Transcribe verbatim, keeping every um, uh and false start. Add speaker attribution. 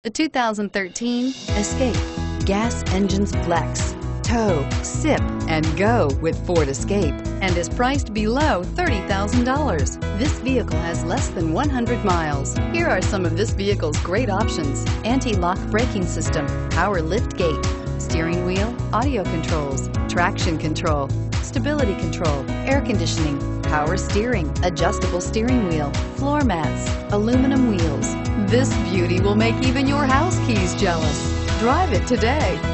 Speaker 1: The two thousand thirteen Escape. Gas engines flex, tow, sip, and go with Ford Escape, and is priced below thirty thousand dollars. This vehicle has less than one hundred miles. Here are some of this vehicle's great options: anti-lock braking system, power lift gate, steering wheel audio controls, traction control, stability control, air conditioning, power steering, adjustable steering wheel, floor mats, aluminum wheels. This beauty will make even your house keys jealous. Drive it today.